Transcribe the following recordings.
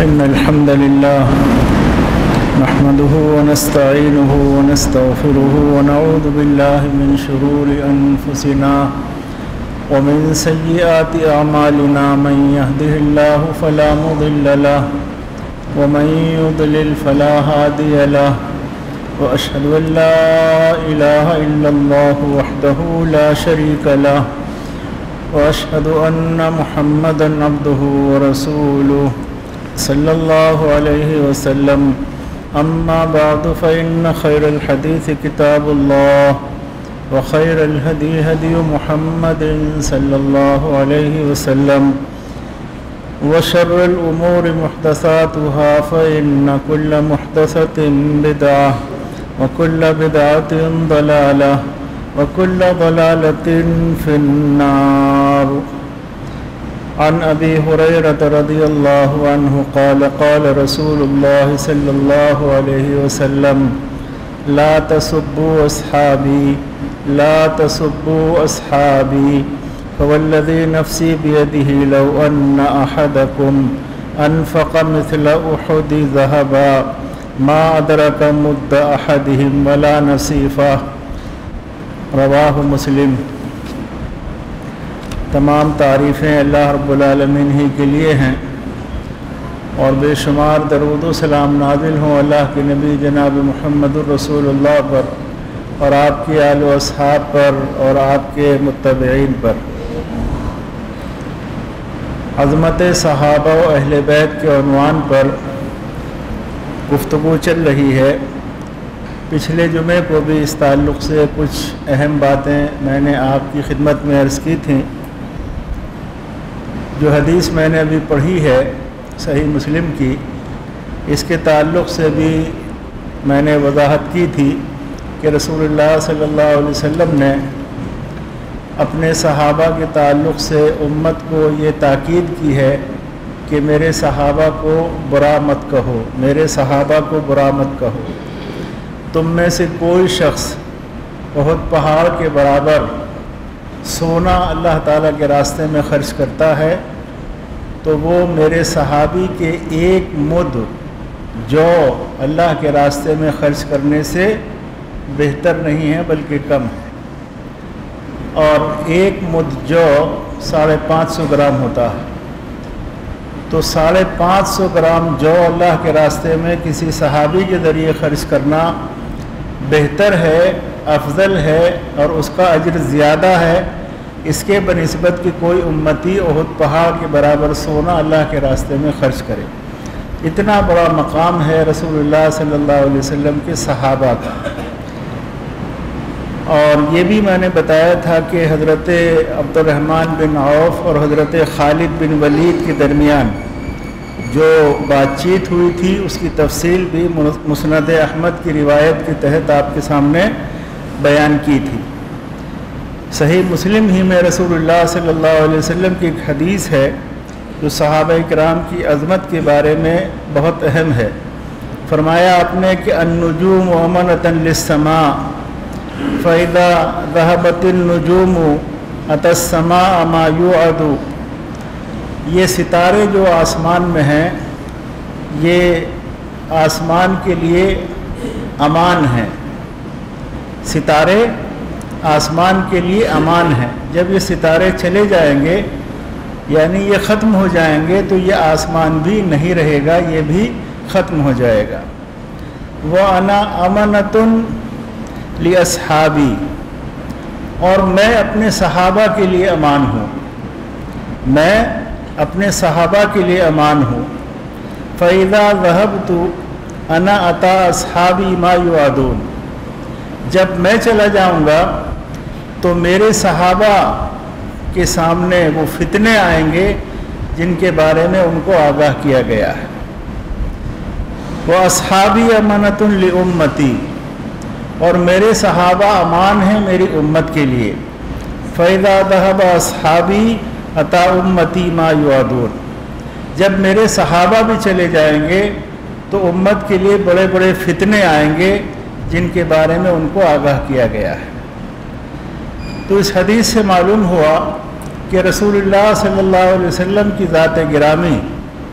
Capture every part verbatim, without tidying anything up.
إن الحمد لله نحمده ونستعينه ونستغفره ونعوذ بالله من شرور أنفسنا ومن سيئات أعمالنا من يهده الله فلا مضل له ومن يضلل فلا هادي له وأشهد أن لا إله إلا الله وحده لا شريك له وأشهد أن محمدًا عبده ورسوله صلى الله عليه وسلم أما بعد فإن خير الحديث كتاب الله وخير الهدي هدي محمد صلى الله عليه وسلم وشر الأمور محدثاتها فإن كل محدثة بدعة وكل بدعة ضلالة وكل ضلالة في النار. عن أبي هريرة رضي الله عنه قال قال رسول الله صلى الله عليه وسلم لا تسبوا أصحابي لا تسبوا أصحابي فوالذي نفسي بيده لو أن أحدكم أنفق مثل أحد ذهبا ما أدرك مد أحدهم ولا نصيفه. رواہ مسلم. تمام تعریفیں اللہ رب العالمین ہی کے لیے ہیں اور بے شمار درود و سلام نازل ہوں اللہ کے نبی جناب محمد الرسول اللہ پر اور آپ کی آل و اصحاب پر اور آپ کے متبعین پر. عظمت صحابہ و اہل بیت کے عنوان پر گفتگو چل رہی ہے. پچھلے جمعے کو بھی اس تعلق سے کچھ اہم باتیں میں نے آپ کی خدمت میں عرض کی تھیں. جو حدیث میں نے ابھی پڑھی ہے صحیح مسلم کی، اس کے تعلق سے بھی میں نے وضاحت کی تھی کہ رسول اللہ صلی اللہ علیہ وسلم نے اپنے صحابہ کے تعلق سے امت کو یہ تاکید کی ہے کہ میرے صحابہ کو برا مت کہو، میرے صحابہ کو برا مت کہو. تم میں سے کوئی شخص بہت پہاڑ کے برابر سونا اللہ تعالیٰ کے راستے میں خرچ کرتا ہے تو وہ میرے صحابی کے ایک مد جو اللہ کے راستے میں خرچ کرنے سے بہتر نہیں ہے بلکہ کم ہے. اور ایک مد جو ساڑھے پانچ سو گرام ہوتا ہے، تو ساڑھے پانچ سو گرام جو اللہ کے راستے میں کسی صحابی کے ذریعے خرچ کرنا بہتر ہے، افضل ہے اور اس کا اجر زیادہ ہے اس کے بنسبت کہ کوئی امتی احد پہاڑ کے برابر سونا اللہ کے راستے میں خرچ کرے. اتنا بڑا مقام ہے رسول اللہ صلی اللہ علیہ وسلم کے صحابہ کا. اور یہ بھی میں نے بتایا تھا کہ حضرت عبد الرحمن بن عوف اور حضرت خالد بن ولید کے درمیان جو بات چیت ہوئی تھی اس کی تفصیل بھی مسند احمد کی روایت کے تحت آپ کے سامنے بیان کی تھی. صحیح مسلم ہی میں رسول اللہ صلی اللہ علیہ وسلم کی ایک حدیث ہے جو صحابہ کرام کی عظمت کے بارے میں بہت اہم ہے. فرمایا آپ نے کہ النجوم امنۃ للسماء فاذا ذهبت النجوم اتى السماء ما يوعد. یہ ستارے جو آسمان میں ہیں یہ آسمان کے لیے امان ہیں. ستارے آسمان کے لیے امان ہیں. جب یہ ستارے چلے جائیں گے یعنی یہ ختم ہو جائیں گے تو یہ آسمان بھی نہیں رہے گا، یہ بھی ختم ہو جائے گا. وَأَنَا أَمَنَةٌ لِأَصْحَابِي. اور میں اپنے صحابہ کے لیے امان ہوں، میں اپنے صحابہ کے لیے امان ہوں. فَإِذَا ذَهَبْتُ أَنَا أَتَى أَصْحَابِي مَا يُوعَدُونَ. جب میں چلا جاؤں گا تو میرے صحابہ کے سامنے وہ فتنے آئیں گے جن کے بارے میں ان کو آگاہ کیا گیا ہے. وَأَصْحَابِي أَمَنَةٌ لِأُمَّتِي. اور میرے صحابہ امان ہیں میری امت کے لیے. فَإِذَا ذَهَبَ أَصْحَابِي أَتَى أُمَّتِي مَا يُوعَدُونَ. جب میرے صحابہ بھی چلے جائیں گے تو امت کے لیے بڑے بڑے فتنے آئیں گے جن کے بارے میں ان کو آگاہ کیا گیا ہے. تو اس حدیث سے معلوم ہوا کہ رسول اللہ صلی اللہ علیہ وسلم کی ذات گرامی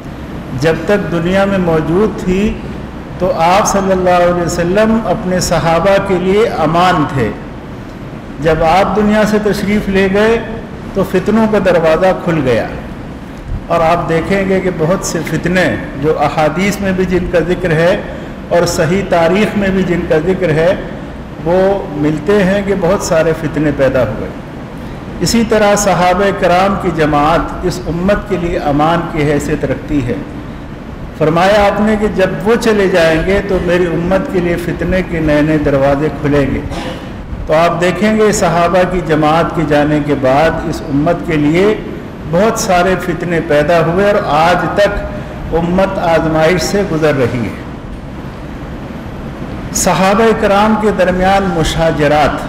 جب تک دنیا میں موجود تھی تو آپ صلی اللہ علیہ وسلم اپنے صحابہ کے لیے امان تھے. جب آپ دنیا سے تشریف لے گئے تو فتنوں کا دروازہ کھل گیا، اور آپ دیکھیں گے کہ بہت سے فتنے جو احادیث میں بھی جن کا ذکر ہے اور صحیح تاریخ میں بھی جن کا ذکر ہے وہ ملتے ہیں کہ بہت سارے فتنے پیدا ہوئے. اسی طرح صحابہ کرام کی جماعت اس امت کے لیے امان کی حیثیت رکھتی ہے. فرمایا آپ نے کہ جب وہ چلے جائیں گے تو میری امت کے لیے فتنے کے نئے نئے دروازے کھلیں گے. تو آپ دیکھیں گے صحابہ کی جماعت کے جانے کے بعد اس امت کے لیے بہت سارے فتنے پیدا ہوئے اور آج تک امت آزمائش سے گزر رہی ہے. صحابہ کرام کے درمیان مشاجرات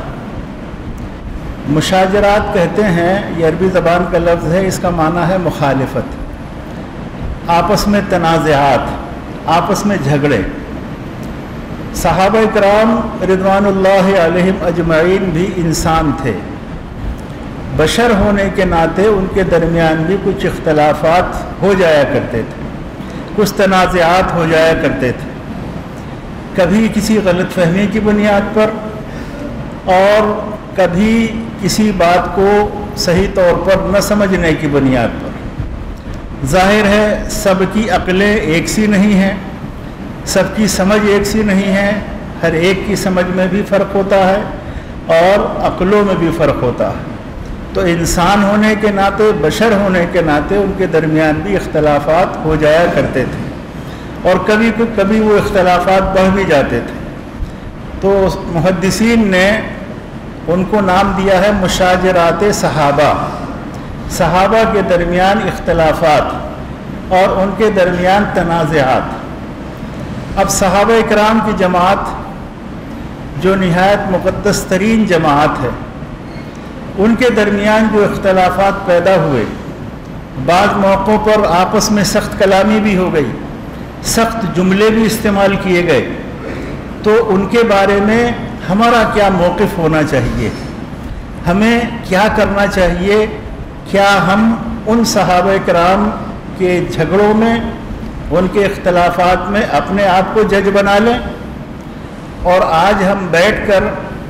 مشاجرات کہتے ہیں، یہ عربی زبان کا لفظ ہے، اس کا معنی ہے مخالفت، آپس میں تنازعات، آپس میں جھگڑے. صحابہ کرام رضوان اللہ علیہم اجمعین بھی انسان تھے، بشر ہونے کے ناطے ان کے درمیان بھی کچھ اختلافات ہو جایا کرتے تھے، کچھ تنازعات ہو جایا کرتے تھے، کبھی کسی غلط فہمی کی بنیاد پر اور کبھی کسی بات کو صحیح طور پر نہ سمجھنے کی بنیاد پر. ظاہر ہے سب کی عقلیں ایک سی نہیں ہیں، سب کی سمجھ ایک سی نہیں ہے، ہر ایک کی سمجھ میں بھی فرق ہوتا ہے اور عقلوں میں بھی فرق ہوتا ہے. تو انسان ہونے کے ناطے، بشر ہونے کے ناطے ان کے درمیان بھی اختلافات ہو جایا کرتے تھے اور کبھی کبھی وہ اختلافات بڑھ بھی جاتے تھے. تو محدثین نے ان کو نام دیا ہے مشاجرات صحابہ. صحابہ کے درمیان اختلافات اور ان کے درمیان تنازعات. اب صحابہ کرام کی جماعت جو نہایت مقدس ترین جماعت ہے، ان کے درمیان جو اختلافات پیدا ہوئے، بعض موقعوں پر آپس میں سخت کلامی بھی ہو گئی، سخت جملے بھی استعمال کیے گئے. تو ان کے بارے میں ہمارا کیا موقف ہونا چاہیے، ہمیں کیا کرنا چاہیے؟ کیا ہم ان صحابہ کرام کے جھگڑوں میں، ان کے اختلافات میں اپنے آپ کو جج بنا لیں اور آج ہم بیٹھ کر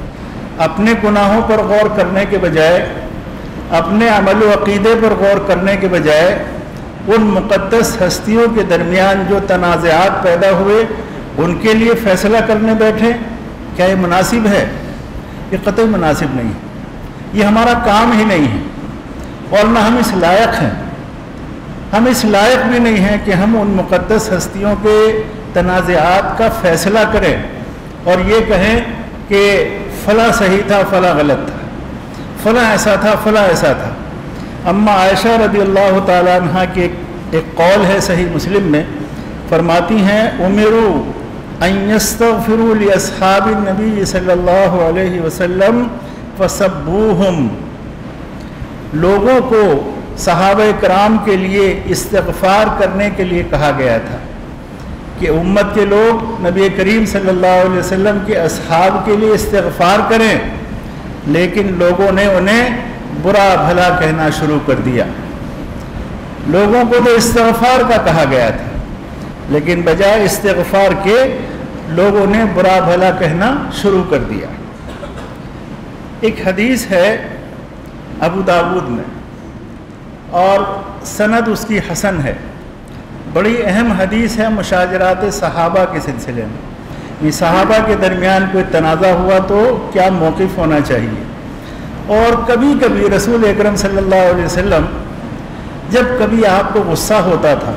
اپنے گناہوں پر غور کرنے کے بجائے، اپنے عمل و عقیدے پر غور کرنے کے بجائے ان مقدس ہستیوں کے درمیان جو تنازعات پیدا ہوئے ان کے لیے فیصلہ کرنے بیٹھیں؟ کیا یہ مناسب ہے؟ یہ قطعی مناسب نہیں، یہ ہمارا کام ہی نہیں ہے اور نہ ہم اس لائق ہیں. ہم اس لائق بھی نہیں ہیں کہ ہم ان مقدس ہستیوں کے تنازعات کا فیصلہ کریں اور یہ کہیں کہ فلاں صحیح تھا، فلاں غلط تھا، فلاں ایسا تھا، فلاں ایسا تھا. اما عائشہ رضی اللہ تعالیٰ عنہ کے ایک قول ہے صحیح مسلم میں، فرماتی ہیں امروا ان یستغفروا لاصحاب النبی صلی اللہ علیہ وسلم فسبوہم. لوگوں کو صحابہ کرام کے لیے استغفار کرنے کے لیے کہا گیا تھا کہ امت کے لوگ نبی کریم صلی اللہ علیہ وسلم کے اصحاب کے لیے استغفار کریں، لیکن لوگوں نے انہیں برا بھلا کہنا شروع کر دیا. لوگوں کو تو استغفار کا کہا گیا تھا لیکن بجائے استغفار کے لوگوں نے برا بھلا کہنا شروع کر دیا. ایک حدیث ہے ابو داود میں اور سند اس کی حسن ہے، بڑی اہم حدیث ہے مشاجرات صحابہ کے سلسلے میں. یہ صحابہ کے درمیان کوئی تنازع ہوا تو کیا موقف ہونا چاہیے. اور کبھی کبھی رسول اکرم صلی اللہ علیہ وسلم جب کبھی آپ کو غصہ ہوتا تھا،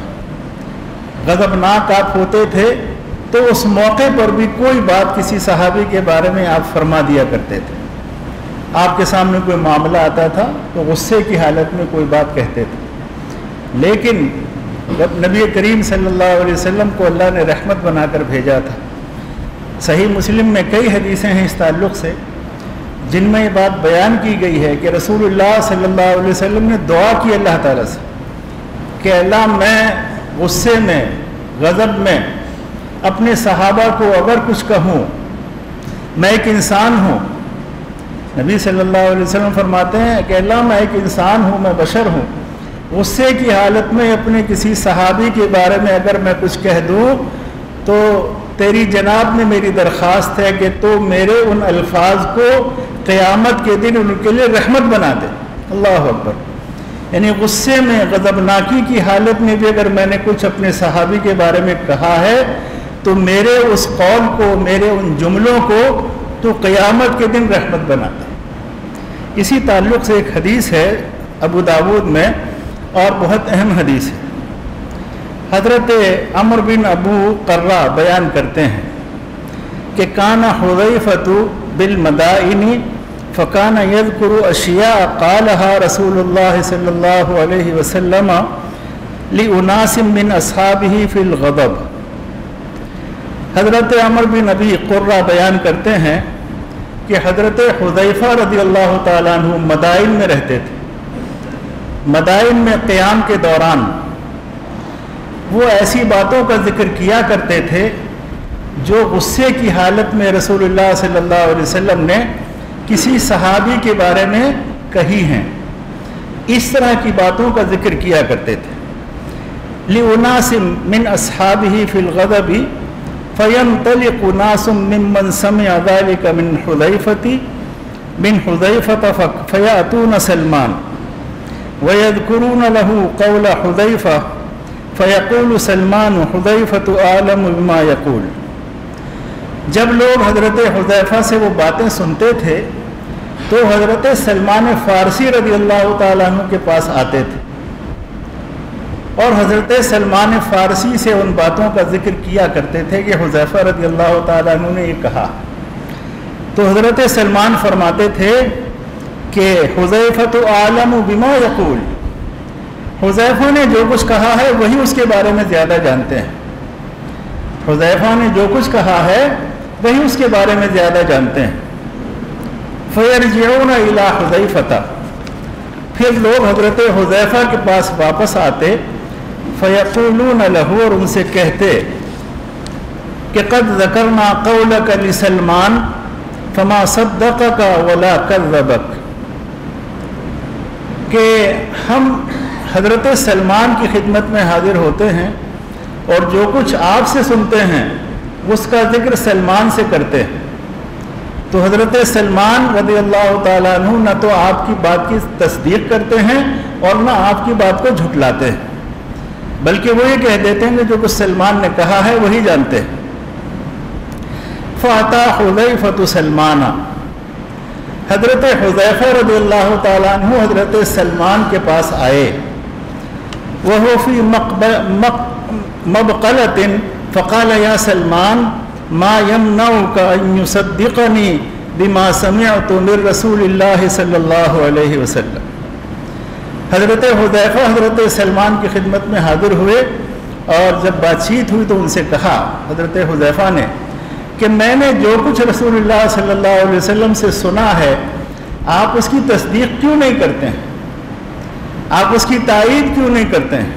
غضبناک آپ ہوتے تھے، تو اس موقع پر بھی کوئی بات کسی صحابی کے بارے میں آپ فرما دیا کرتے تھے. آپ کے سامنے کوئی معاملہ آتا تھا تو غصے کی حالت میں کوئی بات کہتے تھے، لیکن نبی کریم صلی اللہ علیہ وسلم کو اللہ نے رحمت بنا کر بھیجا تھا. صحیح مسلم میں کئی حدیثیں ہیں اس تعلق سے جن میں یہ بات بیان کی گئی ہے کہ رسول اللہ صلی اللہ علیہ وسلم نے دعا کی اللہ تعالیٰ سے کہ اللہ میں غصے میں، غضب میں اپنے صحابہ کو اگر کچھ کہوں، میں ایک انسان ہوں. نبی صلی اللہ علیہ وسلم فرماتے ہیں کہ اللہ میں ایک انسان ہوں، میں بشر ہوں، غصے کی حالت میں اپنے کسی صحابی کے بارے میں اگر میں کچھ کہہ دوں تو تیری جناب نے میری درخواست ہے کہ تو میرے ان الفاظ کو قیامت کے دن ان کے لیے رحمت بنا دے۔ اللہ اکبر۔ یعنی غصے میں، غضبناکی کی حالت میں بھی اگر میں نے کچھ اپنے صحابی کے بارے میں کہا ہے تو میرے اس قول کو، میرے ان جملوں کو تو قیامت کے دن رحمت بنا دے۔ اسی تعلق سے ایک حدیث ہے ابو داود میں اور بہت اہم حدیث ہے۔ حضرت عمر بن ابو قرہ بیان کرتے ہیں کہ کان حذیفۃ بالمدائن فکان یذکر اشیاء قالها رسول اللہ صلی اللہ علیہ وسلم لاناس من اصحابہ فی الغضب۔ حضرت عمر بن ابی قرہ بیان کرتے ہیں کہ حضرت حذیفہ رضی اللہ تعالیٰ عنہ مدائن میں رہتے تھے۔ مدائن میں قیام کے دوران وہ ایسی باتوں کا ذکر کیا کرتے تھے جو غصے کی حالت میں رسول اللہ صلی اللہ علیہ وسلم نے کسی صحابی کے بارے میں کہی ہیں، اس طرح کی باتوں کا ذکر کیا کرتے تھے۔ لِأُنَاسٍ مِّنْ أَصْحَابِهِ فِي الْغَضَبِ فَيَنْطَلِقُ نَاسٌ مِّمَّنْ سَمِعَ ذَلِكَ مِنْ حُذَيْفَةِ مِنْ حُذَيْفَةَ فَيَأْتُونَ سَلْمَانَ وَيَذْكُرُونَ لَهُ قَوْلَ حُذَيْفَةَ فَيَقُولُ سَلْمَانُ حُذَيْفَةُ أَعْلَمُ بِمَا يَقُولُ۔ جب لوگ حضرت حذیفہ سے وہ باتیں سنتے تھے تو حضرت سلمان فارسی رضی اللہ تعالیٰ عنہ کے پاس آتے تھے اور حضرت سلمان فارسی سے ان باتوں کا ذکر کیا کرتے تھے کہ حذیفہ رضی اللہ تعالیٰ عنہ نے یہ کہا۔ تو حضرت سلمان فرماتے تھے کہ حذیفۃ اعلم بما یقول، حذیفہ نے جو کچھ کہا ہے وہی اس کے بارے میں زیادہ جانتے ہیں۔ حذیفہ نے جو کچھ کہا ہے وہی اس کے بارے میں زیادہ جانتے ہیں۔ فَيَرْجِعُونَ إِلَىٰ حُذَيْفَةَ، پھر لوگ حضرت حذیفہ کے پاس واپس آتے، فَيَقُولُونَ لَهُ، اور ان سے کہتے کہ قَدْ ذَكَرْنَا قَوْلَكَ لِسَلْمَانَ فَمَا صَدَّقَكَ وَلَا كَذَّبَكَ، کہ ہم حضرت سلمان کی خدمت میں حاضر ہوتے ہیں اور جو کچھ آپ سے سنتے ہیں اس کا ذکر سلمان سے کرتے ہیں، تو حضرت سلمان رضی اللہ تعالیٰ عنہ نہ تو آپ کی بات کی تصدیق کرتے ہیں اور نہ آپ کی بات کو جھٹلاتے ہیں، بلکہ وہ یہ کہہ دیتے ہیں کہ جو کچھ سلمان نے کہا ہے وہی جانتے ہیں۔ فَأَتَى حُذَيْفَةُ سَلْمَانَ، حضرت حذیفہ رضی اللہ تعالیٰ عنہ حضرت سلمان کے پاس آئے، وَهُوَ فِي مَبْقَلَةٍ فَقَالَ يَا سَلْمَانَ مَا يَمْنَعُكَ أَن يُصَدِّقَنِي بِمَا سَمِعْتُ مِن رَسُولِ اللَّهِ صلی اللہ علیہ وسلم۔ حضرت حذیفہ حضرت سلمان کی خدمت میں حاضر ہوئے اور جب بات چیت ہوئی تو ان سے کہا حضرت حذیفہ نے کہ میں نے جو کچھ رسول اللہ صلی اللہ علیہ وسلم سے سنا ہے آپ اس کی تصدیق کیوں نہیں کرتے ہیں، آپ اس کی تائید کیوں نہیں کرتے ہیں؟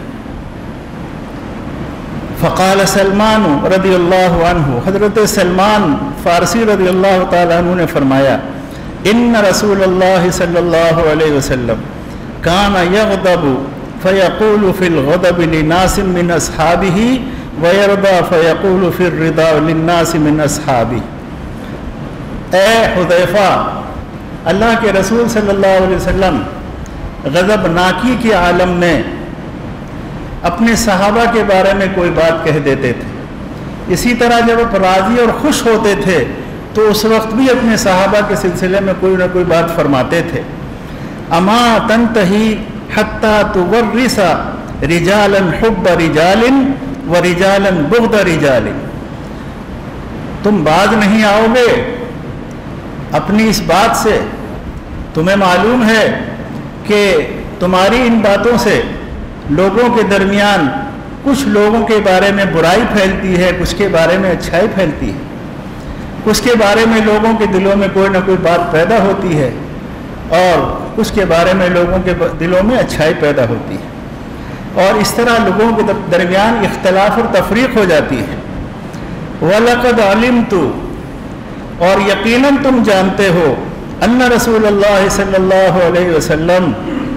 فقال سلمان رضی اللہ عنہ، حضرت سلمان فارسی رضی اللہ تعالیٰ عنہ نے فرمایا ان رسول اللہ صلی اللہ علیہ وسلم کان یغضب فیقول فی الغضب لناس من اصحابہ وَيَرْضَى فَيَقُولُ فِي الرِّضَى لِلنَّاسِ مِنْ أَصْحَابِهِ۔ اے حذیفہ، اللہ کے رسول صلی اللہ علیہ وسلم غضب ناکی کے عالم میں اپنے صحابہ کے بارے میں کوئی بات کہہ دیتے تھے، اسی طرح جب آپ راضی اور خوش ہوتے تھے تو اس وقت بھی اپنے صحابہ کے سلسلے میں کوئی نہ کوئی بات فرماتے تھے۔ اما تنتہی حتی تورث رجالا حب رجال وَرِجَالًا بُغْضَ رِجَالٍ، تم باز نہیں آؤ گے اپنی اس بات سے، تمہیں معلوم ہے کہ تمہاری ان باتوں سے لوگوں کے درمیان کچھ لوگوں کے بارے میں برائی پھیلتی ہے، کچھ کے بارے میں اچھائی پھیلتی ہے، کچھ کے بارے میں لوگوں کے دلوں میں کوئی نہ کوئی بات پیدا ہوتی ہے اور کچھ کے بارے میں لوگوں کے دلوں میں اچھائی پیدا ہوتی ہے، اور اس طرح لوگوں کے درمیان اختلاف اور تفریق ہو جاتی ہے۔ وَلَقَدْ عَلِمْتُ، اور یقیناً تم جانتے ہو، ان رسول اللہ صلی اللہ علیہ وسلم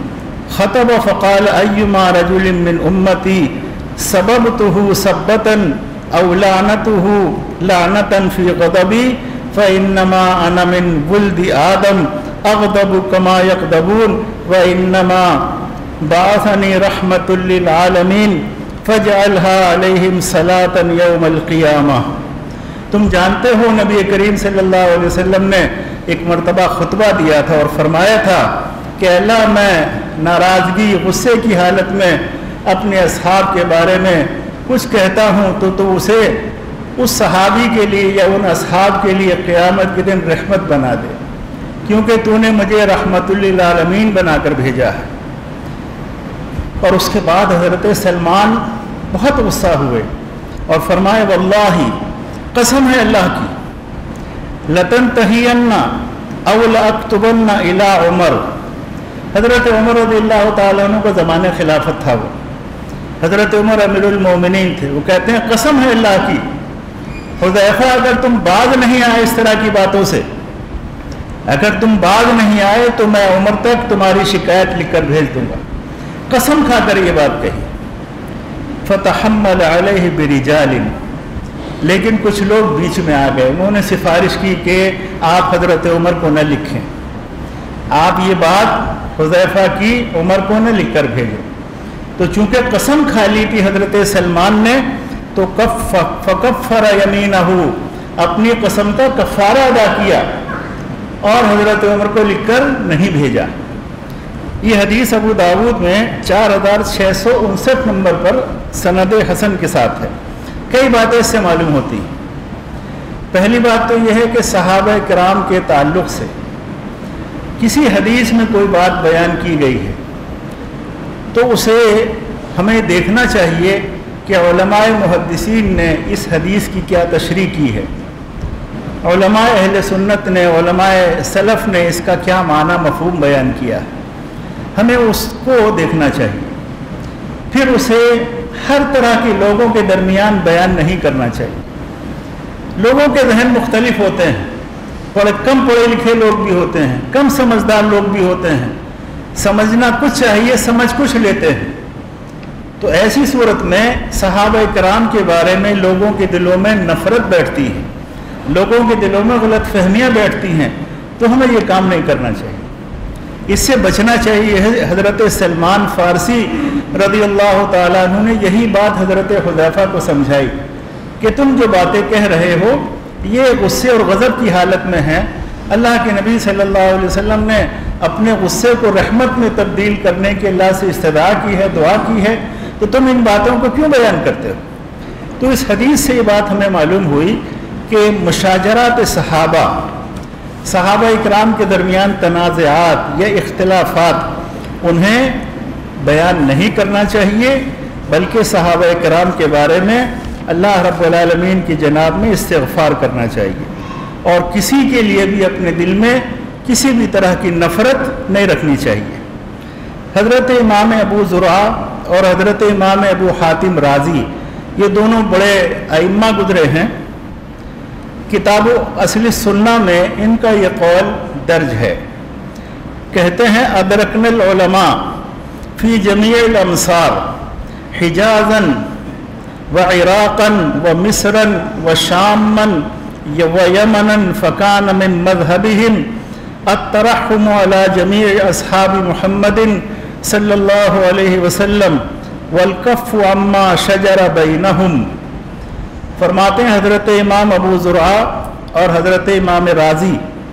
خطب فقال ایما رجل من امتی سببته سبتا او لعنته لعنتا فی غضبی فانما انا من ولد آدم اغضب کما یغضبون وانما بعثنی رحمت للعالمین فاجعلها علیہم صلاة یوم القیامہ۔ تم جانتے ہو نبی کریم صلی اللہ علیہ وسلم نے ایک مرتبہ خطبہ دیا تھا اور فرمایا تھا کہ اللہ میں ناراضگی غصے کی حالت میں اپنے اصحاب کے بارے میں کچھ کہتا ہوں تو تو اسے اس صحابی کے لیے یا ان اصحاب کے لیے قیامت کے دن رحمت بنا دے، کیونکہ تو نے مجھے رحمت للعالمین بنا کر بھیجا ہے۔ اور اس کے بعد حضرت سلمان بہت غصہ ہوئے اور فرمائے واللہ، قسم ہے اللہ کی، لتنتہین او لاکتبن الی عمر۔ حضرت عمر رضی اللہ تعالیٰ عنہ کا زمانہ خلافت تھا، وہ حضرت عمر امیر المومنین تھے۔ وہ کہتے ہیں قسم ہے اللہ کی حذیفہ، اگر تم باز نہیں آئے اس طرح کی باتوں سے، اگر تم باز نہیں آئے تو میں عمر تک تمہاری شکایت لکھ کر بھیج دوں گا۔ قسم کھا کر یہ بات کہی۔ فتحمل علیہ برجال، لیکن کچھ لوگ بیچ میں آ گئے، انہوں نے سفارش کی کہ آپ حضرت عمر کو نہ لکھیں، آپ یہ بات حذیفہ کی عمر کو نہ لکھ کر بھیجیں۔ تو چونکہ قسم کھا لی تھی حضرت سلمان نے، تو کف فکفر یمینہ، اپنی قسم کا کفارہ ادا کیا اور حضرت عمر کو لکھ کر نہیں بھیجا۔ یہ حدیث ابو داود میں چار ہزار چھ سو انسٹھ نمبر پر سند حسن کے ساتھ ہے۔ کئی باتیں اس سے معلوم ہوتی ہیں۔ پہلی بات تو یہ ہے کہ صحابہ کرام کے تعلق سے کسی حدیث میں کوئی بات بیان کی گئی ہے تو اسے ہمیں دیکھنا چاہیے کہ علماء محدثین نے اس حدیث کی کیا تشریح کی ہے، علماء اہل سنت نے، علماء سلف نے اس کا کیا معنی مفہوم بیان کیا ہے، ہمیں اس کو دیکھنا چاہیے۔ پھر اسے ہر طرح کے لوگوں کے درمیان بیان نہیں کرنا چاہیے۔ لوگوں کے ذہن مختلف ہوتے ہیں، پڑھے کم پڑھے لکھے لوگ بھی ہوتے ہیں، کم سمجھدار لوگ بھی ہوتے ہیں، سمجھنا کچھ چاہیے، سمجھ کچھ لیتے ہیں۔ تو ایسی صورت میں صحابہ کرام کے بارے میں لوگوں کے دلوں میں نفرت بیٹھتی ہے، لوگوں کے دلوں میں غلط فہمیاں بیٹھتی ہیں، تو ہمیں یہ کام نہیں کرنا چاہیے، اس سے بچنا چاہیے۔ حضرت سلمان فارسی رضی اللہ تعالیٰ عنہ نے یہی بات حضرت حذیفہ کو سمجھائی کہ تم جو باتیں کہہ رہے ہو یہ غصے اور غضب کی حالت میں ہیں، اللہ کے نبی صلی اللہ علیہ وسلم نے اپنے غصے کو رحمت میں تبدیل کرنے کے اللہ سے استدعا کی ہے، دعا کی ہے، تو تم ان باتوں کو کیوں بیان کرتے ہو؟ تو اس حدیث سے یہ بات ہمیں معلوم ہوئی کہ مشاجرات صحابہ صحابہ اکرام کے درمیان تنازعات یا اختلافات انہیں بیان نہیں کرنا چاہیے، بلکہ صحابہ اکرام کے بارے میں اللہ رب العالمین کی جناب میں استغفار کرنا چاہیے، اور کسی کے لیے بھی اپنے دل میں کسی بھی طرح کی نفرت نہیں رکھنی چاہیے۔ حضرت امام ابو زرعہ اور حضرت امام ابو حاتم رازی یہ دونوں بڑے ائمہ گزرے ہیں، کتاب اصل سنہ میں ان کا یہ قول درج ہے۔ کہتے ہیں ادرکن العلماء فی جمیع الامصار حجازا وعراقا ومصرا وشاما ویمنا فکان من مذہبہم الترحم علی جمیع اصحاب محمد صلی اللہ علیہ وسلم والکف عما شجر بینہم۔ فرماتے ہیں حضرت امام ابو زرعہ اور حضرت امام رازی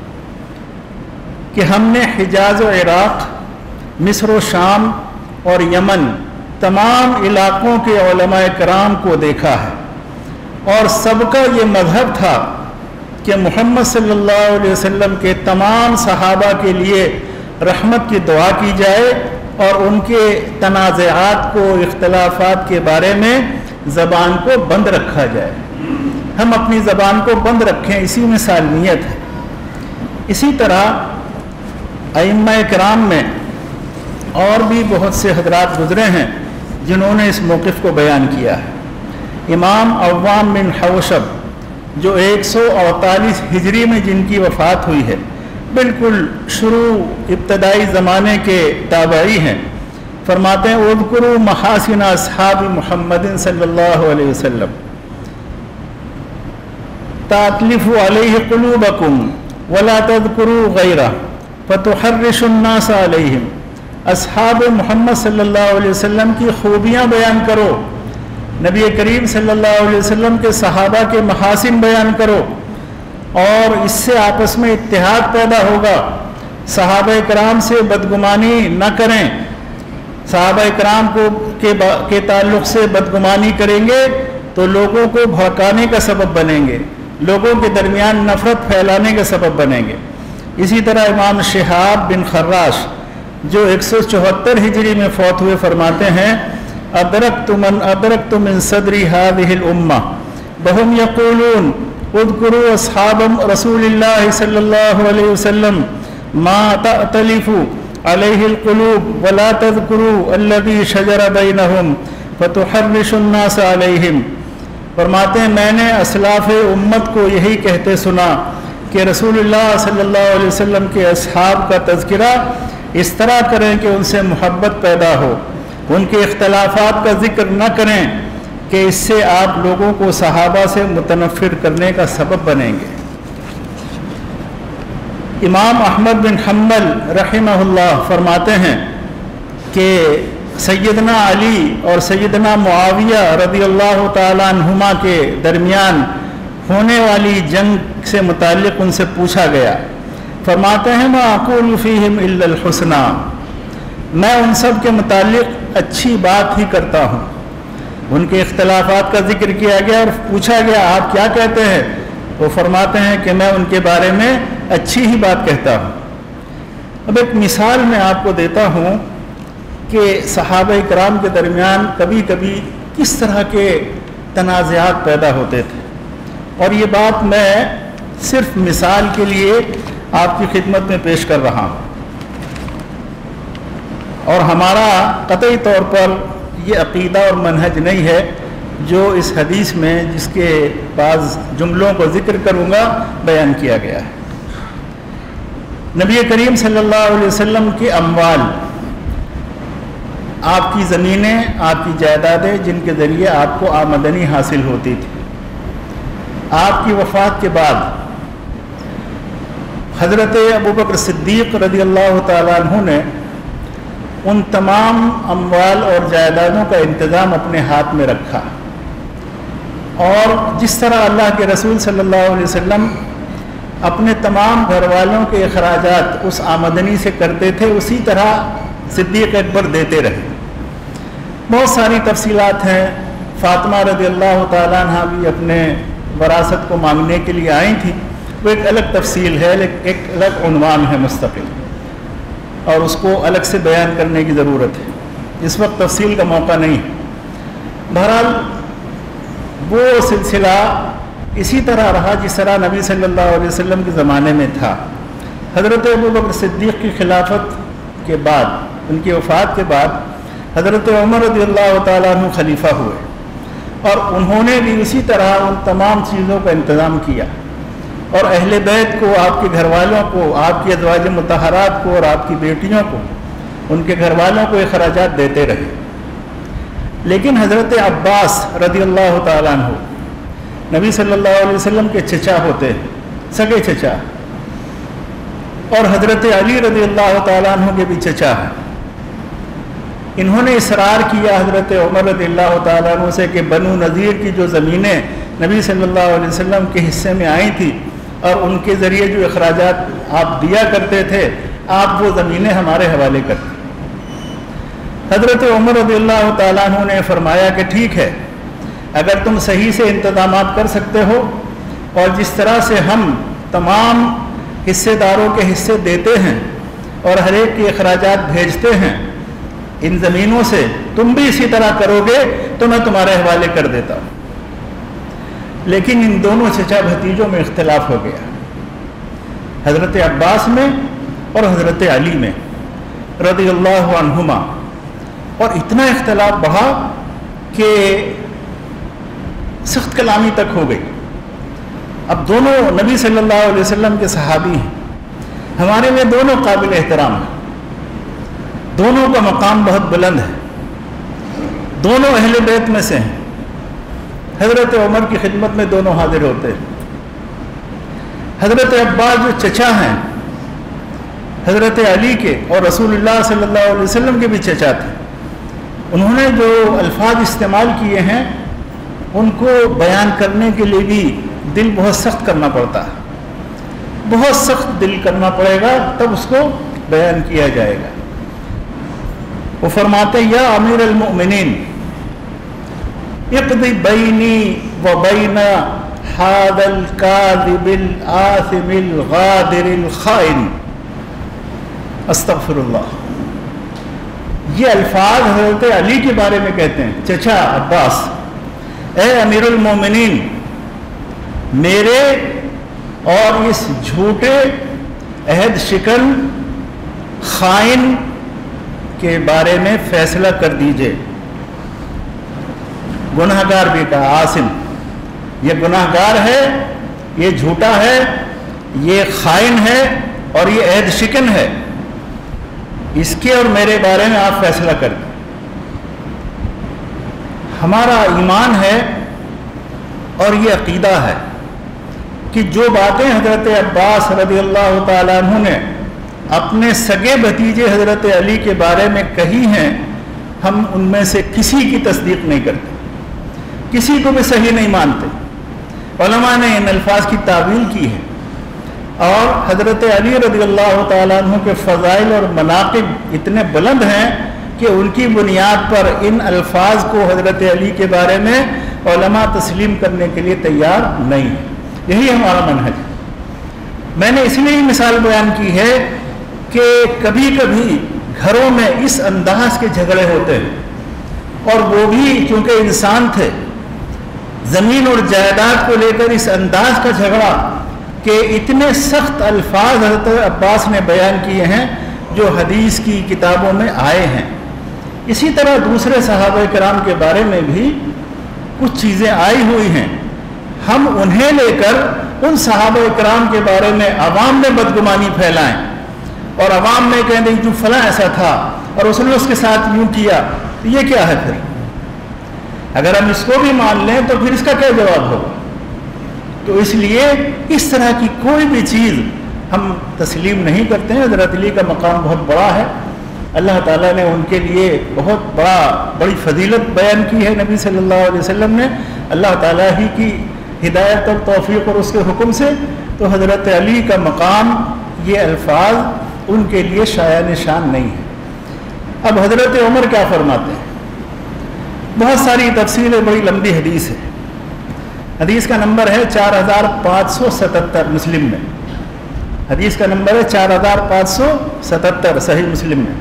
کہ ہم نے حجاز و عراق، مصر و شام اور یمن تمام علاقوں کے علماء کرام کو دیکھا ہے، اور سب کا یہ مذہب تھا کہ محمد صلی اللہ علیہ وسلم کے تمام صحابہ کے لیے رحمت کی دعا کی جائے اور ان کے تنازعات کو، اختلافات کے بارے میں زبان کو بند رکھا جائے، ہم اپنی زبان کو بند رکھیں، اسی میں سالمیت ہے۔ اسی طرح ائمہ کرام میں اور بھی بہت سے حضرات گزرے ہیں جنہوں نے اس موقف کو بیان کیا ہے۔ امام عوام بن حوشب جو ایک سو اڑتالیس ہجری میں جن کی وفات ہوئی ہے، بالکل شروع ابتدائی زمانے کے تابعی ہیں، فرماتے ہیں اذکروا محاسن اصحاب محمد صلی اللہ علیہ وسلم تأتلفوا علیہ قلوبکم ولا تذکروا غیرہ فتحرشوا الناس علیہم. اصحاب محمد صلی اللہ علیہ وسلم کی خوبیاں بیان کرو، نبی کریم صلی اللہ علیہ وسلم کے صحابہ کے محاسن بیان کرو، اور اس سے آپس میں اتحاد پیدا ہوگا. صحابہ کرام سے بدگمانی نہ کریں. صحابہ کرام کو کے, کے تعلق سے بدگمانی کریں گے تو لوگوں کو بھڑکانے کا سبب بنیں گے، لوگوں کے درمیان نفرت پھیلانے کا سبب بنیں گے. اسی طرح امام شہاب بن خراش جو ایک سو چوہتر ہجری میں فوت ہوئے فرماتے ہیں ادرکت من ادرکت من صدری هذه الامہ وهم یقولون اذکروا اصحاب رسول اللہ صلی اللہ علیہ وسلم ما تأتلف علیہ القلوب ولا تذکروا الذی شجر بینہم فتحرشوا الناس علیہم. فرماتے ہیں میں نے اسلاف امت کو یہی کہتے سنا کہ رسول اللہ صلی اللہ علیہ وسلم کے اصحاب کا تذکرہ اس طرح کریں کہ ان سے محبت پیدا ہو، ان کے اختلافات کا ذکر نہ کریں کہ اس سے آپ لوگوں کو صحابہ سے متنفر کرنے کا سبب بنیں گے. امام احمد بن حنبل رحمہ اللہ فرماتے ہیں کہ سیدنا علی اور سیدنا معاویہ رضی اللہ تعالیٰ عنہما کے درمیان ہونے والی جنگ سے متعلق ان سے پوچھا گیا. فرماتے ہیں ما اقول فیہم الا الحسنى، میں ان سب کے متعلق اچھی بات ہی کرتا ہوں. ان کے اختلافات کا ذکر کیا گیا اور پوچھا گیا آپ کیا کہتے ہیں؟ وہ فرماتے ہیں کہ میں ان کے بارے میں اچھی ہی بات کہتا ہوں. اب ایک مثال میں آپ کو دیتا ہوں کہ صحابہ کرام کے درمیان کبھی کبھی کس طرح کے تنازعات پیدا ہوتے تھے، اور یہ بات میں صرف مثال کے لیے آپ کی خدمت میں پیش کر رہا ہوں. اور ہمارا قطعی طور پر یہ عقیدہ اور منہج نہیں ہے جو اس حدیث میں جس کے بعض جملوں کو ذکر کروں گا بیان کیا گیا ہے. نبی کریم صلی اللہ علیہ وسلم کے اموال، آپ کی زمینیں، آپ کی جائیدادیں جن کے ذریعے آپ کو آمدنی حاصل ہوتی تھی، آپ کی وفات کے بعد حضرت ابوبکر صدیق رضی اللہ تعالیٰ عنہ نے ان تمام اموال اور جائیدادوں کا انتظام اپنے ہاتھ میں رکھا، اور جس طرح اللہ کے رسول صلی اللہ علیہ وسلم اپنے تمام گھر والوں کے اخراجات اس آمدنی سے کرتے تھے اسی طرح صدیق اکبر دیتے رہے. بہت ساری تفصیلات ہیں. فاطمہ رضی اللہ تعالیٰ عنہ بھی اپنے وراثت کو مانگنے کے لیے آئی تھی، وہ ایک الگ تفصیل ہے، لیکن ایک الگ عنوان ہے مستقل، اور اس کو الگ سے بیان کرنے کی ضرورت ہے. اس وقت تفصیل کا موقع نہیں ہے. بہرحال وہ سلسلہ اسی طرح رہا جس طرح نبی صلی اللہ علیہ وسلم کے زمانے میں تھا. حضرت ابوبکر صدیق کی خلافت کے بعد، ان کی وفات کے بعد حضرت عمر رضی اللہ تعالیٰ عنہ خلیفہ ہوئے، اور انہوں نے بھی اسی طرح ان تمام چیزوں کا انتظام کیا، اور اہل بیت کو، آپ کے گھر والوں کو، آپ کی ازواج مطہرات کو اور آپ کی بیٹیوں کو، ان کے گھر والوں کو اخراجات دیتے رہے. لیکن حضرت عباس رضی اللہ تعالیٰ عنہ نبی صلی اللہ علیہ وسلم کے چچا ہوتے ہیں، سگے چچا، اور حضرت علی رضی اللہ تعالیٰ عنہ کے بھی چچا ہیں. انہوں نے اصرار کیا حضرت عمر رضی اللہ تعالیٰ عنہ سے کہ بنو نذیر کی جو زمینیں نبی صلی اللہ علیہ وسلم کے حصے میں آئی تھیں اور ان کے ذریعے جو اخراجات آپ دیا کرتے تھے، آپ وہ زمینیں ہمارے حوالے کرتے. حضرت عمر رضی اللہ تعالیٰ عنہ نے فرمایا کہ ٹھیک ہے، اگر تم صحیح سے انتظامات کر سکتے ہو اور جس طرح سے ہم تمام حصے داروں کے حصے دیتے ہیں اور ہر ایک کے اخراجات بھیجتے ہیں ان زمینوں سے، تم بھی اسی طرح کرو گے تو میں تمہارے حوالے کر دیتا ہوں. لیکن ان دونوں چچا بھتیجوں میں اختلاف ہو گیا، حضرت عباس میں اور حضرت علی میں رضی اللہ عنہما، اور اتنا اختلاف بڑھا کہ سخت کلامی تک ہو گئی. اب دونوں نبی صلی اللہ علیہ وسلم کے صحابی ہیں، ہمارے لیے دونوں قابل احترام ہیں، دونوں کا مقام بہت بلند ہے، دونوں اہل بیت میں سے ہیں۔ حضرت عمر کی خدمت میں دونوں حاضر ہوتے ہیں۔ حضرت عباس جو چچا ہیں حضرت علی کے اور رسول اللہ صلی اللہ علیہ وسلم کے بھی چچا تھے، انہوں نے جو الفاظ استعمال کیے ہیں ان کو بیان کرنے کے لیے بھی دل بہت سخت کرنا پڑتا ہے، بہت سخت دل کرنا پڑے گا تب اس کو بیان کیا جائے گا۔ وہ فرماتے یا امیر المؤمنین اقضی بینی و بین ھذا الکاذب الآثم الغادر الخائن۔ استغفر اللہ۔ یہ الفاظ حضرت علی کے بارے میں کہتے ہیں، چچا عباس، اے امیر المومنین، میرے اور اس جھوٹے عہد شکن خائن کے بارے میں فیصلہ کر دیجئے۔ گناہ گار بھی کہا، عاصم، یہ گناہ گار ہے، یہ جھوٹا ہے، یہ خائن ہے اور یہ عہد شکن ہے، اس کے اور میرے بارے میں آپ فیصلہ کر دیں۔ ہمارا ایمان ہے اور یہ عقیدہ ہے کہ جو باتیں حضرت عباس رضی اللہ تعالیٰ عنہ نے اپنے سگے بھتیجے حضرت علی کے بارے میں کہی ہیں، ہم ان میں سے کسی کی تصدیق نہیں کرتے، کسی کو بھی صحیح نہیں مانتے۔ علماء نے ان الفاظ کی تعویل کی ہے، اور حضرت علی رضی اللہ تعالیٰ عنہ کے فضائل اور مناقب اتنے بلند ہیں کہ ان کی بنیاد پر ان الفاظ کو حضرت علی کے بارے میں علماء تسلیم کرنے کے لیے تیار نہیں ہیں۔ یہی ہمارا منہج ہے۔ میں نے اس لیے مثال بیان کی ہے کہ کبھی کبھی گھروں میں اس انداز کے جھگڑے ہوتے ہیں، اور وہ بھی چونکہ انسان تھے، زمین اور جائیداد کو لے کر اس انداز کا جھگڑا کہ اتنے سخت الفاظ حضرت عباس نے بیان کیے ہیں جو حدیث کی کتابوں میں آئے ہیں۔ اسی طرح دوسرے صحابہ کرام کے بارے میں بھی کچھ چیزیں آئی ہوئی ہیں، ہم انہیں لے کر ان صحابہ کرام کے بارے میں عوام میں بدگمانی پھیلائیں اور عوام میں کہیں دیں جو فلاں ایسا تھا اور اس نے اس کے ساتھ یوں کیا، تو یہ کیا ہے؟ پھر اگر ہم اس کو بھی مان لیں تو پھر اس کا کیا جواب ہوگا؟ تو اس لیے اس طرح کی کوئی بھی چیز ہم تسلیم نہیں کرتے ہیں۔ حضرت علی کا مقام بہت بڑا ہے، اللہ تعالیٰ نے ان کے لیے بہت بڑا بڑی فضیلت بیان کی ہے نبی صلی اللہ علیہ وسلم نے، اللہ تعالیٰ ہی کی ہدایت اور توفیق اور اس کے حکم سے۔ تو حضرت علی کا مقام، یہ الفاظ ان کے لیے شایان شان نہیں ہے۔ اب حضرت عمر کیا فرماتے ہیں؟ بہت ساری تفصیل ہے، بڑی لمبی حدیث ہے۔ حدیث کا نمبر ہے چار ہزار پانچ سو ستتر مسلم میں، حدیث کا نمبر ہے چار ہزار پانچ سو ستتر صحیح مسلم میں۔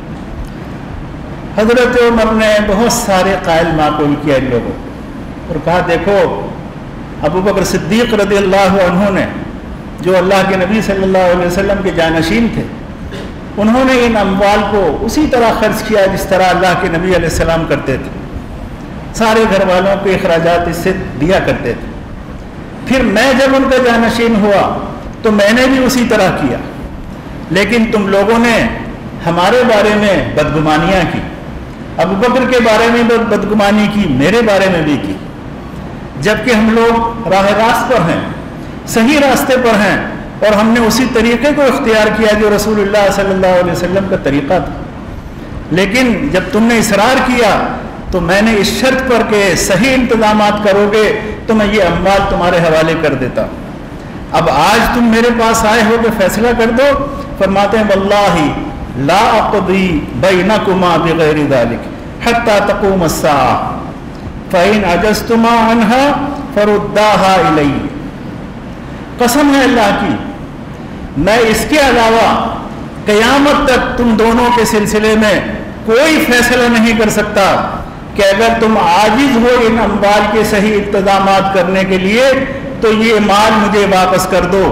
حضرت عمر نے بہت سارے قائل معقول کیا ان لوگوں اور کہا دیکھو ابو بکر صدیق رضی اللہ عنہ نے، جو اللہ کے نبی صلی اللہ علیہ وسلم کے جانشین تھے، انہوں نے ان اموال کو اسی طرح خرچ کیا جس طرح اللہ کے نبی علیہ السلام کرتے تھے، سارے گھر والوں کے اخراجات اس سے دیا کرتے تھے۔ پھر میں جب ان کا جانشین ہوا تو میں نے بھی اسی طرح کیا، لیکن تم لوگوں نے ہمارے بارے میں بدگمانیاں کی، ابو بکر کے بارے میں بدگمانی کی، میرے بارے میں بھی کی، جبکہ ہم لوگ راہ راست پر ہیں، صحیح راستے پر ہیں، اور ہم نے اسی طریقے کو اختیار کیا جو رسول اللہ صلی اللہ علیہ وسلم کا طریقہ تھا۔ لیکن جب تم نے اصرار کیا تو میں نے اس شرط پر کہ صحیح انتظامات کرو گے تو میں یہ اموال تمہارے حوالے کر دیتا ہوں۔ اب آج تم میرے پاس آئے ہو کہ فیصلہ کر دو، فرماتے ہیں واللہ لا اقضی بینکما بغیر ذلک حتی تقوم الساعہ فإن عجزتما عنها فرداها الی۔ قسم ہے اللہ کی، میں اس کے علاوہ قیامت تک تم دونوں کے سلسلے میں کوئی فیصلہ نہیں کر سکتا کہ اگر تم عاجز ہو ان اموال کے صحیح انتظامات کرنے کے لیے تو یہ مال مجھے واپس کر دو،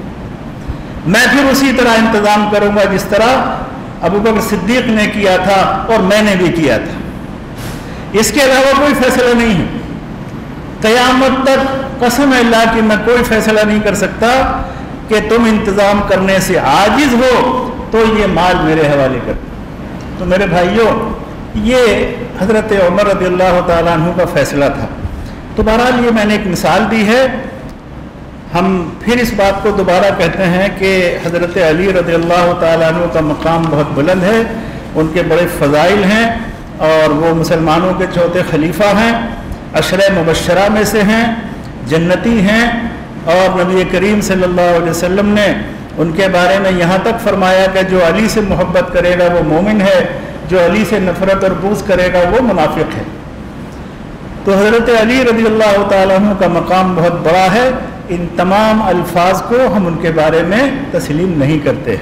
میں پھر اسی طرح انتظام کروں گا جس طرح ابو بکر صدیق نے کیا تھا اور میں نے بھی کیا تھا۔ اس کے علاوہ کوئی فیصلہ نہیں ہے، قیامت تک قسم ہے اللہ کی میں کوئی فیصلہ نہیں کر سکتا کہ تم انتظام کرنے سے عاجز ہو تو یہ مال میرے حوالے کر دو۔ تو میرے بھائیوں یہ حضرت عمر رضی اللہ تعالیٰ عنہ کا فیصلہ تھا۔ تو بہرحال یہ میں نے ایک مثال دی ہے۔ ہم پھر اس بات کو دوبارہ کہتے ہیں کہ حضرت علی رضی اللہ تعالیٰ عنہ کا مقام بہت بلند ہے، ان کے بڑے فضائل ہیں، اور وہ مسلمانوں کے چوتھے خلیفہ ہیں، عشرہ مبشرہ میں سے ہیں، جنتی ہیں، اور نبی کریم صلی اللہ علیہ وسلم نے ان کے بارے میں یہاں تک فرمایا کہ جو علی سے محبت کرے گا وہ مومن ہے، جو علی سے نفرت اور بغض کرے گا وہ منافق ہے۔ تو حضرت علی رضی اللہ تعالیٰ عنہ کا مقام بہت بڑا ہے۔ ان تمام الفاظ کو ہم ان کے بارے میں تسلیم نہیں کرتے،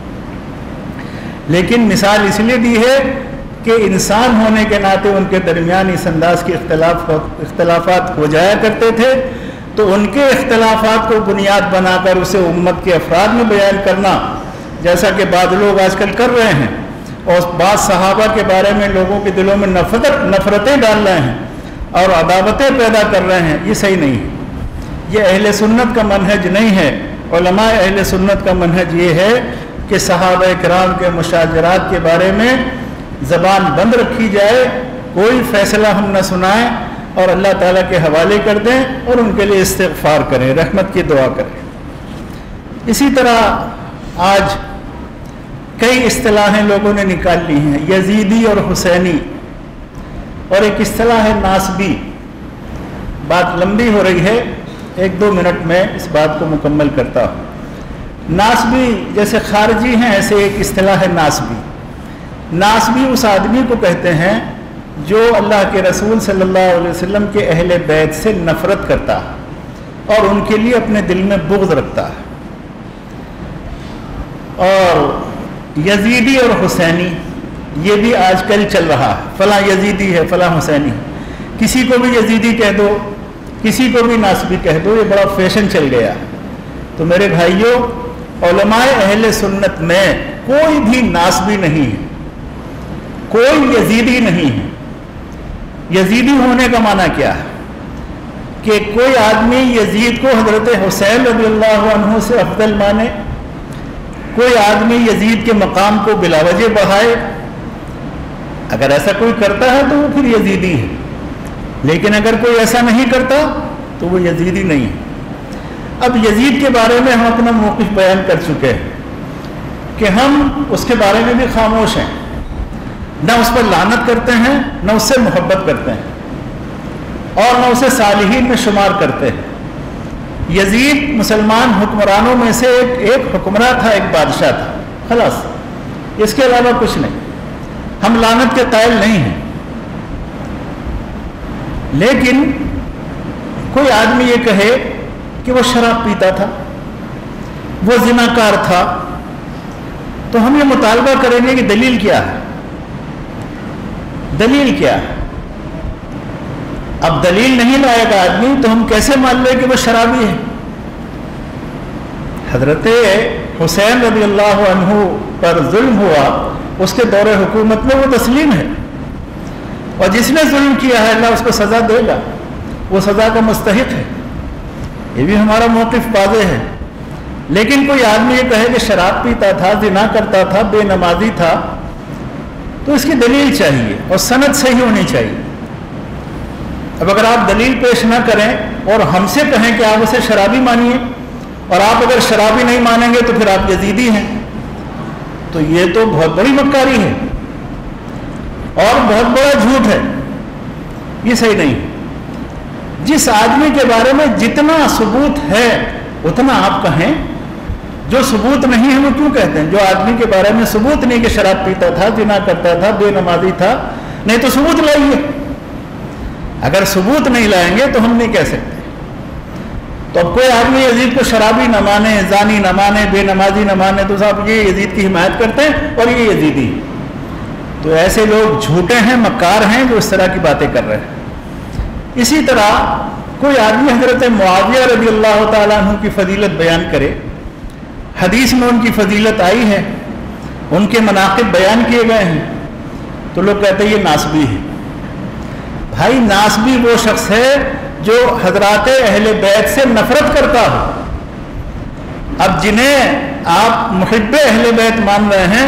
لیکن مثال اس لیے دی ہے کہ انسان ہونے کے ناطے ان کے درمیان اس انداز کے اختلاف اختلافات ہو جایا کرتے تھے، تو ان کے اختلافات کو بنیاد بنا کر اسے امت کے افراد میں بیان کرنا، جیسا کہ بعض لوگ آج کل کر رہے ہیں، اور بعض صحابہ کے بارے میں لوگوں کے دلوں میں نفرت نفرتیں ڈال رہے ہیں اور عداوتیں پیدا کر رہے ہیں، یہ صحیح نہیں ہے۔ یہ اہل سنت کا منہج نہیں ہے۔ علماء اہل سنت کا منہج یہ ہے کہ صحابہ کرام کے مشاجرات کے بارے میں زبان بند رکھی جائے، کوئی فیصلہ ہم نہ سنائیں، اور اللہ تعالیٰ کے حوالے کر دیں اور ان کے لیے استغفار کریں، رحمت کی دعا کریں۔ اسی طرح آج کئی اصطلاحیں لوگوں نے نکال لی ہیں، یزیدی اور حسینی، اور ایک اصطلاح ہے ناسبی۔ بات لمبی ہو رہی ہے، ایک دو منٹ میں اس بات کو مکمل کرتا ہوں۔ ناسبی جیسے خارجی ہیں، ایسے ایک اصطلاح ہے ناسبی۔ ناسبی اس آدمی کو کہتے ہیں جو اللہ کے رسول صلی اللہ علیہ وسلم کے اہل بیت سے نفرت کرتا ہے اور ان کے لیے اپنے دل میں بغض رکھتا ہے۔ اور یزیدی اور حسینی یہ بھی آج کل چل رہا ہے، فلاں یزیدی ہے، فلاں حسینی، کسی کو بھی یزیدی کہہ دو، کسی کو بھی ناسبی کہہ دو، یہ بڑا فیشن چل گیا۔ تو میرے بھائیوں، علماء اہل سنت میں کوئی بھی ناسبی نہیں ہے، کوئی یزیدی نہیں ہے۔ یزیدی ہونے کا معنی کیا ہے؟ کہ کوئی آدمی یزید کو حضرت حسین رضی اللہ عنہ سے افضل مانے، کوئی آدمی یزید کے مقام کو بلا وجہ بڑھائے، اگر ایسا کوئی کرتا ہے تو وہ پھر یزیدی ہے، لیکن اگر کوئی ایسا نہیں کرتا تو وہ یزیدی نہیں ہے۔ اب یزید کے بارے میں ہم اپنا موقف بیان کر چکے ہیں کہ ہم اس کے بارے میں بھی خاموش ہیں، نہ اس پر لعنت کرتے ہیں، نہ اس سے محبت کرتے ہیں، اور نہ اسے صالحین میں شمار کرتے ہیں۔ یزید مسلمان حکمرانوں میں سے ایک ایک حکمراں تھا، ایک بادشاہ تھا، خلاص، اس کے علاوہ کچھ نہیں۔ ہم لعنت کے قائل نہیں ہیں، لیکن کوئی آدمی یہ کہے کہ وہ شراب پیتا تھا، وہ زناکار تھا، تو ہم یہ مطالبہ کریں گے کہ دلیل کیا ہے، دلیل کیا ہے۔ اب دلیل نہیں لائے گا آدمی تو ہم کیسے مان لیں کہ وہ شرابی ہے؟ حضرت حسین رضی اللہ عنہ پر ظلم ہوا، اس کے دور حکومت میں وہ تسلیم ہے، اور جس نے ظلم کیا ہے اللہ اس کو سزا دے گا، وہ سزا کا مستحق ہے، یہ بھی ہمارا موقف واضح ہے۔ لیکن کوئی آدمی یہ کہے کہ شراب پیتا تھا، زنا کرتا تھا، بے نمازی تھا، تو اس کی دلیل چاہیے اور سند صحیح ہونی چاہیے۔ اب اگر آپ دلیل پیش نہ کریں اور ہم سے کہیں کہ آپ اسے شرابی مانیے، اور آپ اگر شرابی نہیں مانیں گے تو پھر آپ یزیدی ہیں، تو یہ تو بہت بڑی مکاری ہے اور بہت بڑا جھوٹ ہے، یہ صحیح نہیں۔ جس آدمی کے بارے میں جتنا ثبوت ہے اتنا آپ کہیں، جو ثبوت نہیں ہے وہ کیوں کہتے ہیں؟ جو آدمی کے بارے میں ثبوت نہیں کہ شراب پیتا تھا، زنا کرتا تھا، بے نمازی تھا، نہیں تو ثبوت لائیے۔ اگر ثبوت نہیں لائیں گے تو ہم نہیں کہہ سکتے۔ تو اب کوئی آدمی یزید کو شرابی نہ مانے، زانی نہ مانے، بے نمازی نہ مانے، تو صاحب یہ یزید کی حمایت کرتے ہیں اور یہ یزیدی۔ تو ایسے لوگ جھوٹے ہیں، مکار ہیں جو اس طرح کی باتیں کر رہے ہیں۔ اسی طرح کوئی آدمی حضرت معاویہ رضی اللہ تعالیٰ عنہ کی فضیلت بیان کرے، حدیث میں ان کی فضیلت آئی ہے، ان کے مناقب بیان کیے گئے ہیں، تو لوگ کہتے ہیں یہ ناسبی ہے۔ بھائی ناسبی وہ شخص ہے جو حضرات اہل بیت سے نفرت کرتا ہو۔ اب جنہیں آپ محب اہل بیت مان رہے ہیں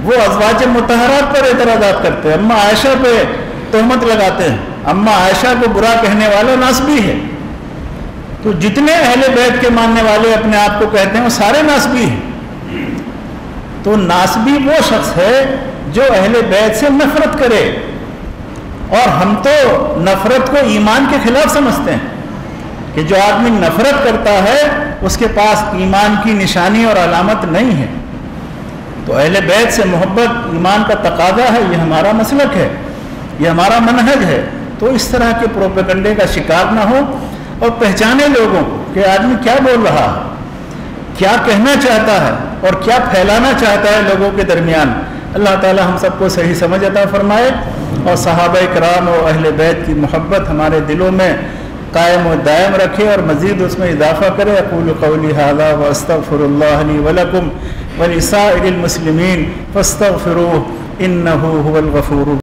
وہ ازواج مطہرات پر اعتراضات کرتے ہیں، اماں عائشہ پہ تہمت لگاتے ہیں، اماں عائشہ کو برا کہنے والا ناسبی ہے۔ تو جتنے اہل بیت کے ماننے والے اپنے آپ کو کہتے ہیں وہ سارے ناسبی ہیں۔ تو ناسبی وہ شخص ہے جو اہل بیت سے نفرت کرے، اور ہم تو نفرت کو ایمان کے خلاف سمجھتے ہیں کہ جو آدمی نفرت کرتا ہے اس کے پاس ایمان کی نشانی اور علامت نہیں ہے۔ تو اہل بیت سے محبت ایمان کا تقاضا ہے، یہ ہمارا مسلک ہے، یہ ہمارا منہج ہے۔ تو اس طرح کے پروپیگنڈے کا شکار نہ ہو اور پہچانے لوگوں کو کہ آدمی کیا بول رہا ہے، کیا کہنا چاہتا ہے اور کیا پھیلانا چاہتا ہے لوگوں کے درمیان۔ اللہ تعالی ہم سب کو صحیح سمجھ عطا فرمائے، اور صحابہ کرام اور اہل بیت کی محبت ہمارے دلوں میں قائم و دائم رکھے اور مزید اس میں اضافہ کرے۔ اقول قولی ھذا واستغفر اللہ لی ولکم ولسائر المسلمین فاستغفروہ انہ ھو الغفور